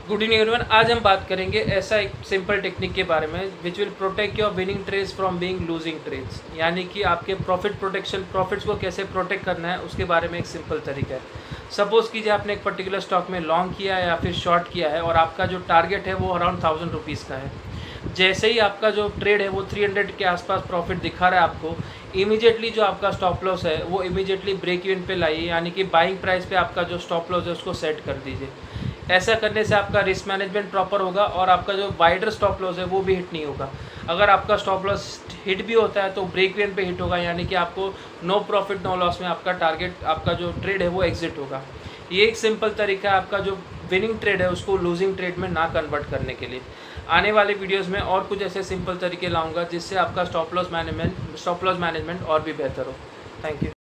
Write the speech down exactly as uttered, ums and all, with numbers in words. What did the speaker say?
Good evening everyone. आज हम बात करेंगे ऐसा एक सिंपल टेक्निक के बारे में which will protect your winning trades from being losing trades, यानी कि आपके प्रॉफिट प्रोटेक्शन प्रॉफिट्स को कैसे प्रोटेक्ट करना है उसके बारे में एक सिंपल तरीका है। सपोज़ कीजिए आपने एक पर्टिकुलर स्टॉक में लॉन्ग किया है या फिर शॉर्ट किया है और आपका जो टारगेट है वो अराउंड थाउजेंड रुपीज़ का है। जैसे ही आपका जो ट्रेड है वो थ्री हंड्रेड के आसपास प्रॉफिट दिखा रहा है आपको, इमीडिएटली जो आपका स्टॉप लॉस है वो इमीडिएटली ब्रेक इवन पे लाइए, यानी कि बाइंग प्राइस पे आपका जो स्टॉप लॉस है उसको सेट कर दीजिए। ऐसा करने से आपका रिस्क मैनेजमेंट प्रॉपर होगा और आपका जो वाइडर स्टॉप लॉस है वो भी हिट नहीं होगा। अगर आपका स्टॉप लॉस हिट भी होता है तो ब्रेक इवन पे हिट होगा, यानी कि आपको नो प्रॉफिट नो लॉस में आपका टारगेट आपका जो ट्रेड है वो एग्जिट होगा। ये एक सिंपल तरीका है आपका जो विनिंग ट्रेड है उसको लूजिंग ट्रेड में ना कन्वर्ट करने के लिए। आने वाले वीडियोस में और कुछ ऐसे सिंपल तरीके लाऊंगा जिससे आपका stop loss management stop loss management और भी बेहतर हो। Thank you.